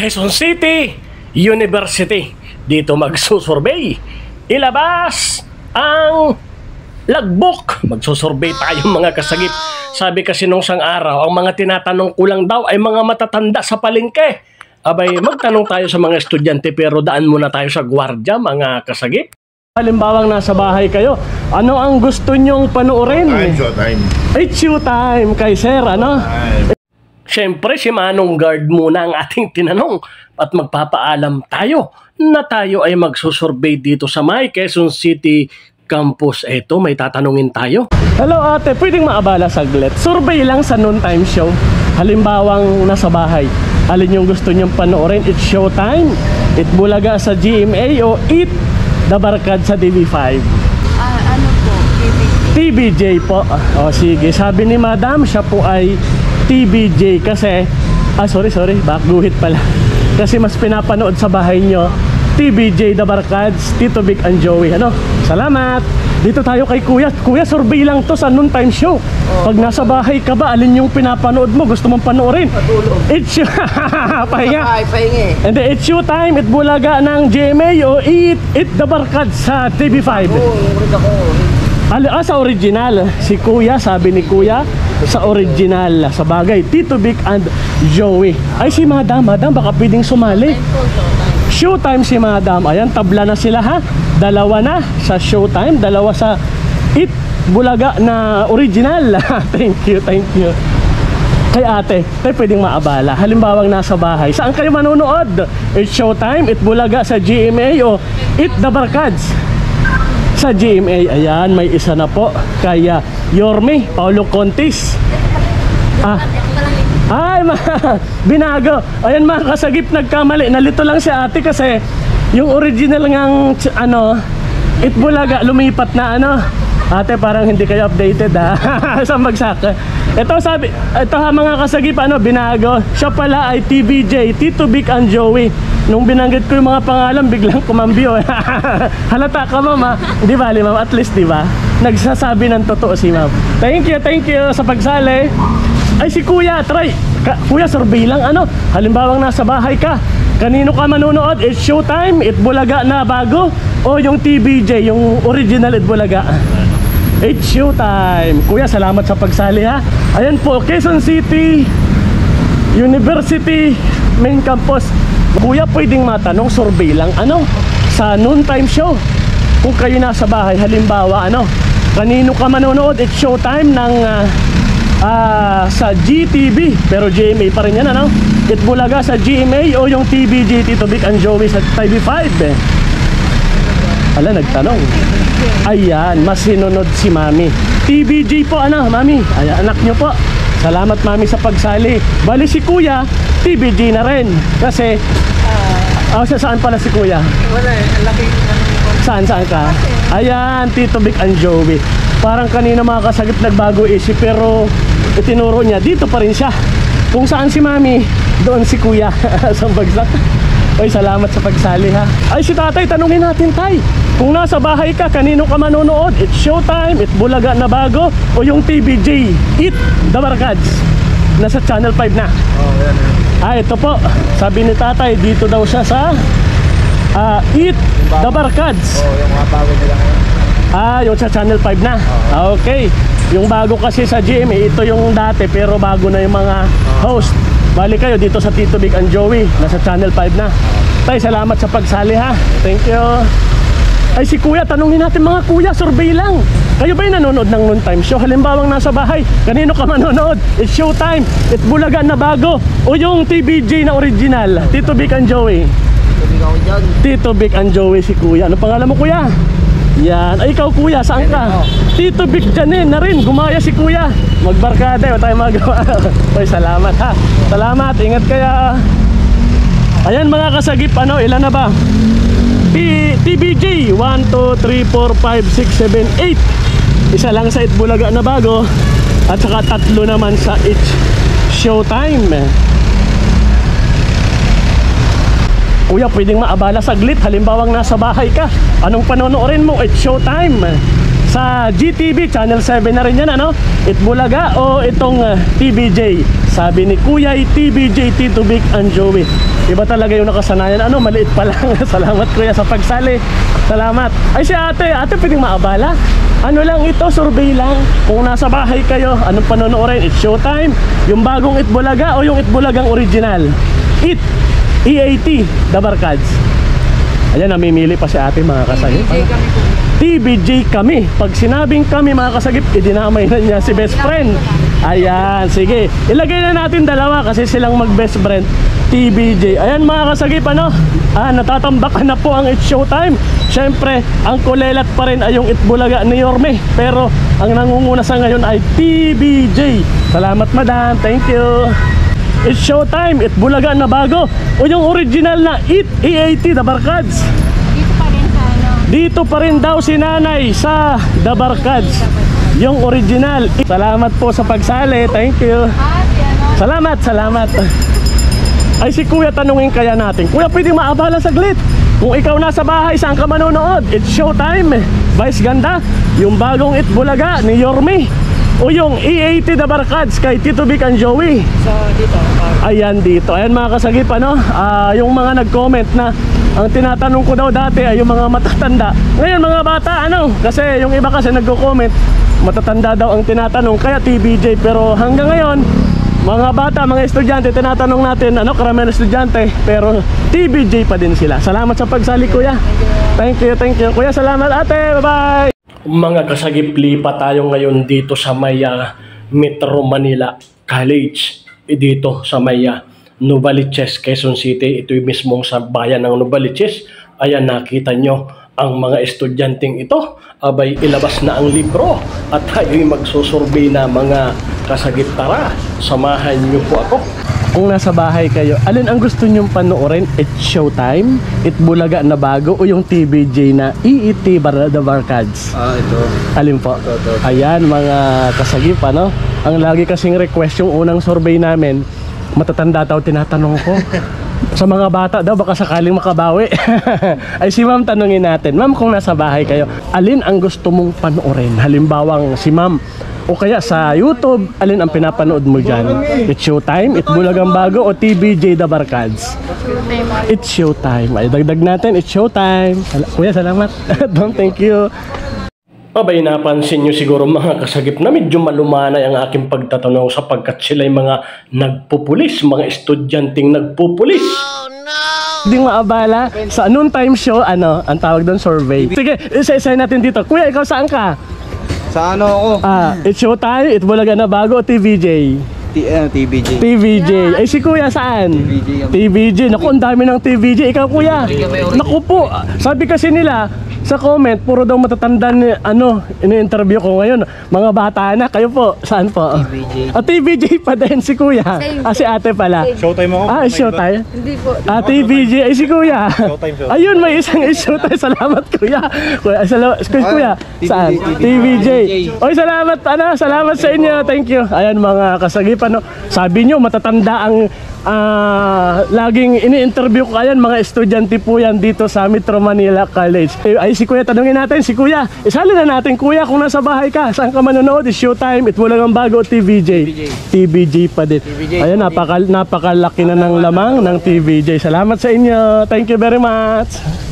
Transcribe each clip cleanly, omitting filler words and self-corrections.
Quezon City University. Dito magsusurvey. Ilabas ang logbook. Magsusurvey tayo mga kasagip. Sabi kasi nung sang araw, ang mga tinatanong ko lang daw ay mga matatanda sa palengke. Abay, magtanong tayo sa mga estudyante pero daan muna tayo sa gwardiya mga kasagip. Halimbawang nasa bahay kayo, ano ang gusto nyong panoorin? Showtime. It's showtime kay sir, ano? Siyempre, si Manong Guard muna ang ating tinanong at magpapaalam tayo na tayo ay magsusurvey dito sa may Quezon City Campus. Eto, may tatanungin tayo. Hello ate, pwedeng maabala saglit? Survey lang sa noontime show. Halimbawang nasa bahay, alin yung gusto nyong panoorin? It's showtime, It Bulaga sa GMA o It The Barkad sa TV5? Ano po? TVJ po. O sige, sabi ni Madam, siya po ay TVJ kasi sorry, backguhit pala. Kasi mas pinapanood sa bahay nyo TVJ The Barkads, Tito Vic and Joey. Ano? Salamat. Dito tayo kay Kuya. Kuya, survey lang to sa noontime show. Pag nasa bahay ka ba, alin yung pinapanood mo? Gusto mong panoorin? Patulog. It's pahinga. Pahinga. And then it's showtime, It Bulaga ng GMA o It The Barkads sa TV5. Sa original. Si Kuya, sabi ni Kuya, sa original. Sa bagay, Tito Vic and Joey. Ay, si Madam, baka pwedeng sumali. Showtime si Madam. Ayan, tabla na sila ha. Dalawa na sa showtime, dalawa sa It Bulaga na original. Thank you. Kay ate, tayo pwedeng maabala. Halimbawang nasa bahay, saan kayo manonood? It's showtime, It Bulaga sa GMA o It The Barkads sa GMA. Ayan, may isa na po. Kaya Yorme Paulo Contis. Binago. Ayan mga kasagip, nagkamali. Nalito lang si ate kasi yung original ngang It Bulaga lumipat na Ate, parang hindi kayo updated sa bagsak. Ito mga kasagip, binago. Siya pala ay TVJ, Tito Vic and Joey. Nung binanggit ko yung mga pangalan, biglang kumambyo. Halata ka ma'am. Di ba ma'am? At least di ba? Nagsasabi ng totoo si ma'am. Thank you sa pagsali. Ay si Kuya, try. Kuya, survey lang Halimbawang nasa bahay ka, kanino ka manonood? It's showtime, It Bulaga na bago o yung TVJ, yung original It Bulaga? It's showtime. Kuya, salamat sa pagsali ha. Ayan po, Quezon City University Main Campus. Kuya, pwedeng matanong, survey lang sa noontime show, kung kayo nasa bahay, halimbawa kanino ka manonood? It's showtime ng sa GTV, pero GMA pa rin yan It Bulaga sa GMA o yung TVJ, Tito Vic and Joey sa TV5 nagtanong. Ayan, mas sinunod si Mami. TVJ po Mami. Ayan, anak nyo po. Salamat Mami sa pagsali. Bali si Kuya, TVJ na rin. Kasi saan pala si Kuya? Wala laki. Saan ka? Ayan, Tito Vic and Joey. Parang kanina mga kasagip nagbago isip, pero itinuro niya, dito pa rin siya. Kung saan si Mami, doon si Kuya. Sa bagsak. Ay, salamat sa pagsali ha. Ay, si tatay, tanungin natin tay. Kung nasa bahay ka, kanino ka manonood? It's showtime, It Bulaga na bago o yung TVJ, It The Barkads? Nasa Channel 5 na. Yan. Ito po. Sabi ni tatay, dito daw siya sa It The Barkads. Yung mga bago nila ngayon. Yung sa Channel 5 na. Okay. Yung bago kasi sa GMA, ito yung dati pero bago na yung mga host. Bali kayo dito sa Tito Vic and Joey, nasa Channel 5 na. Tay, salamat sa pagsali ha. Thank you. Ay si Kuya, tanungin natin mga Kuya, survey lang. Kayo ba yung nanonood ng noontime show? Halimbawang nasa bahay, kanino ka manonood? It's showtime, It Bulaga na bago o yung TVJ na original? Tito Vic and Joey. Tito Vic and Joey si Kuya. Ano pangalan mo Kuya? Yan. Ay ikaw Kuya, saan ka? Tito Vic Janin na rin. Gumaya si Kuya. Magbarkada, wala tayong magawa. Ay, salamat ha. Salamat, ingat kaya. Ayan mga kasagip, ilan na ba? TVJ 1, 2, 3, 4, 5, 6, 7, 8. Isa lang sa It Bulaga na bago at saka 3 naman sa It's Showtime. Kuya, pwedeng maabala saglit. Halimbawang nasa bahay ka, anong panonoorin mo? It's showtime sa GTV, Channel 7 na rin yan, ano? Itbulaga o itong TBJ. Sabi ni Kuya, TBJ, Tito Vic and Joey. Iba talaga yung nakasanayan. Ano, maliit pa lang. Salamat Kuya sa pagsali. Salamat. Ay si ate pwedeng maabala. Ano lang ito, survey lang. Kung nasa bahay kayo, anong panonoodin? It's showtime. Yung bagong Itbulaga o yung Itbulagang original? EAT, The Barkads. Ayan, namimili pa si ate mga kasagip. TBJ kami po. TBJ kami. Pag sinabing kami mga kasagip, idinamay na niya si best friend. Ayan, sige. Ilagay na natin dalawa kasi silang mag best friend. TBJ. Ayan mga kasagip, ano? Natatambakan na po ang It's Showtime. Siyempre, ang kulelat pa rin ay yung Itbulaga ni Yorme. Pero ang nangunguna sa ngayon ay TBJ. Salamat madam, thank you. It's Showtime, Itbulaga na bago o yung original na EAT, The Barkads. Dito pa rin sa ano. Dito pa rin daw si nanay sa The Barkads, yung original. Salamat po sa pagsali, thank you. Si ano? Salamat. Ay si Kuya, tanungin kaya natin. Kuya, pwede maabala saglit. Kung ikaw nasa bahay, saan ka manonood? It's Showtime, Vice Ganda, yung bagong Itbulaga ni Yorme o yung EAT, The Barkads kay Tito Vic and Joey. So, dito. Ayan dito. Ayan mga kasagip, ano? Yung mga nag-comment na ang tinatanong ko daw dati ay yung mga matatanda. Ngayon mga bata, ano? Kasi yung iba kasi nagko-comment, matatanda daw ang tinatanong, kaya TBJ. Pero hanggang ngayon, mga bata, mga estudyante, tinatanong natin, ano, karamihan ng estudyante, pero TBJ pa din sila. Salamat sa pagsali, Kuya. Thank you. Kuya, salamat ate. Bye-bye. Mga kasagip, lipat tayo ngayon dito sa may Metro Manila College. Dito sa may Novaliches, Quezon City. Ito yung mismong sa bayan ng Novaliches. Ayan, nakita nyo ang mga estudyanteng ito. Abay, ilabas na ang libro at tayo'y magsusurvey na mga kasagip. Tara, samahan nyo po ako. Kung nasa bahay kayo, alin ang gusto nyong panoorin? It's Showtime, Itbulaga na bago o yung TBJ na EET, The Barkads? Ito. Alin po? Ito. Ayan mga kasagip, ano? Ang lagi kasing request yung unang survey namin, matatanda daw tinatanong ko. Sa mga bata daw, baka sakaling makabawi. Ay si ma'am, tanungin natin. Ma'am, kung nasa bahay kayo, alin ang gusto mong panoorin? Halimbawang si ma'am, o kaya sa YouTube, alin ang pinapanood mo dyan? It's Showtime, Itbulagang bago o TBJ, The Barkads? It's Showtime. Ay, dagdag natin, It's Showtime. Kuya, salamat. Don't, thank you. Abay, napansin nyo siguro mga kasagip na medyo malumanay ang aking pagtatanong sapagkat sila'y mga nagpupulis, mga estudyanteng nagpupulis. Hindi maabala. Sa noon time show, ano, ang tawag doon, survey. Sige, isa-isa natin dito. Kuya, ikaw saan ka? Sa ano ako? It's Showtime, Itbulaga na bago o TBJ? TBJ. TBJ. Ay si Kuya saan? TBJ. Naku, ang dami ng TBJ. Ikaw Kuya? Naku po, sabi kasi nila sa comment, puro daw matatanda ni, ano, ini-interview ko ngayon. Mga bata na, kayo po, saan po? TBJ. TBJ pa din si Kuya. Si ate pala. Showtime ako. Showtime? Hindi po. TBJ. Ay si Kuya. Showtime. Ayun, may isang Showtime. Salamat Kuya. Kuya, saan? TBJ. Oy, salamat, salamat sa inyo. Thank you. Ayan mga kasagipan, no? Sabi nyo, matatanda ang laging ini-interview ko. Ayan, mga estudyante po yan dito sa Metro Manila College. Ay si Kuya, tanungin natin si Kuya. Isali na natin Kuya, kung nasa bahay ka, saan ka manonood? It's Showtime, Itbulagang bago o TBJ? TBJ pa din. Ayan, napakalaki na ng lamang ng TBJ. Salamat sa inyo. Thank you very much.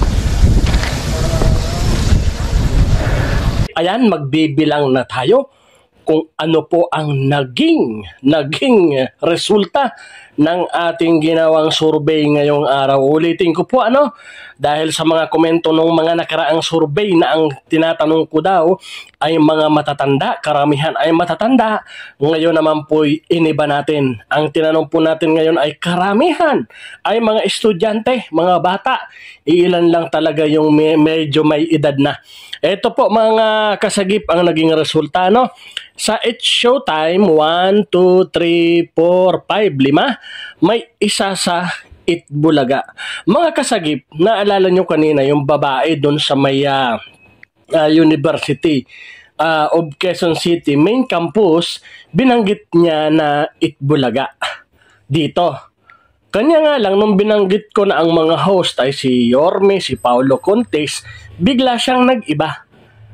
Ayan, magbibilang na tayo kung ano po ang naging resulta ng ating ginawang survey ngayong araw. Ulitin ko po, ano, dahil sa mga komento ng mga nakaraang survey na ang tinatanong ko daw ay mga matatanda, karamihan ay matatanda. Ngayon naman po iniba natin. Ang tinanong po natin ngayon ay karamihan ay mga estudyante, mga bata. Iilan lang talaga yung medyo may edad na. Ito po mga kasagip ang naging resulta, no? Sa It's Showtime, 1, 2, 3, 4, 5, 5, may isa sa Itbulaga. Mga kasagip, naalala nyo kanina yung babae doon sa may University of Quezon City main campus, binanggit niya na Itbulaga dito. Kanya nga lang, nung binanggit ko na ang mga host ay si Yorme, si Paulo Contes, bigla siyang nag-iba.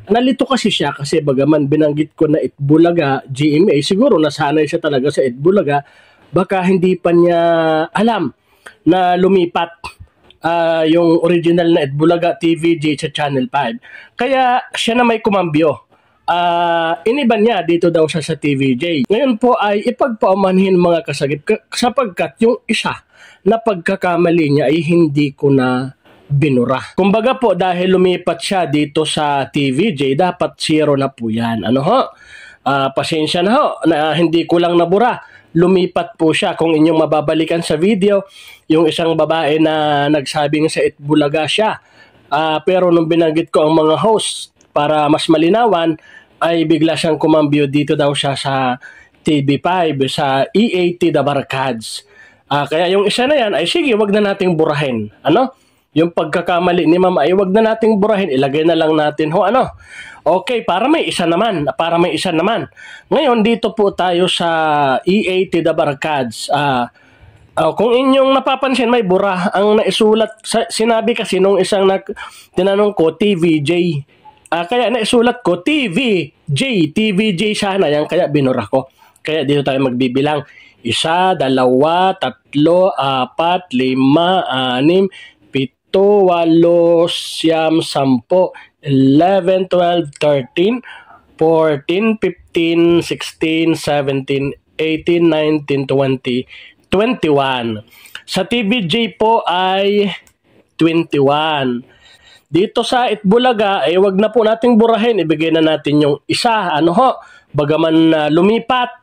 Nalito kasi siya kasi bagaman binanggit ko na Itbulaga, GMA, siguro nasanay siya talaga sa Itbulaga, baka hindi pa niya alam na lumipat yung original na Itbulaga TVJ sa Channel 5. Kaya siya na may kumambyo. Iniban niya dito daw siya sa TVJ. Ngayon po ay ipagpaumanhin mga kasagip sapagkat yung isa na pagkakamali niya ay hindi ko na binura. Kumbaga po dahil lumipat siya dito sa TVJ, dapat 0 na po yan. Ano ho? Pasensya na ho na hindi ko lang nabura. Lumipat po siya. Kung inyong mababalikan sa video, yung isang babae na nagsabing sa Itbulaga siya. Pero nung binanggit ko ang mga host para mas malinawan, ay bigla siyang kumambyo dito daw siya sa TV5, sa EAT The Barkads. Kaya yung isa na yan, ay sige, wag na nating burahin. Ano? Yung pagkakamali ni Ma'am ay wag na nating burahin, ilagay na lang natin ho ano. Okay, para may isa naman. Ngayon dito po tayo sa EAT The Barkads. Kung inyong napapansin may bura ang naisulat. Sinabi kasi nung isang tinanong ko TVJ. Kaya naisulat ko TVJ sana yan, kaya binura ko. Kaya dito tayo magbibilang. 1, 2, 3, 4, 5, 6, 7, 8, 9, 10, 11, 12, 13, 14, 15, 16, 17, 18, 19, 20, 21. Sa TVJ po ay 21. Dito sa Itbulaga, wag na po nating burahin. Ibigay na natin yung isa. Ano ho? Bagaman lumipat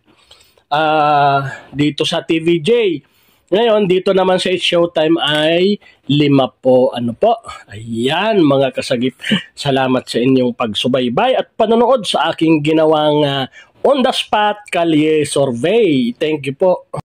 dito sa TVJ. Ngayon, dito naman sa Showtime ay 5 po. Ano po? Ayan, mga kasagip. Salamat sa inyong pagsubaybay at panonood sa aking ginawang on the spot kalye survey. Thank you po.